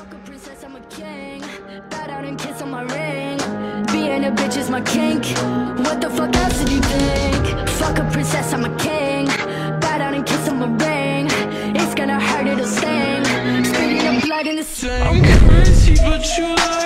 Fuck a princess, I'm a king. Bow down and kiss on my ring. Being a bitch is my kink. What the fuck else did you think? Fuck a princess, I'm a king. Bow down and kiss on my ring. It's gonna hurt, it'll sting. Spitting the blood in the sink. I'm crazy, but you love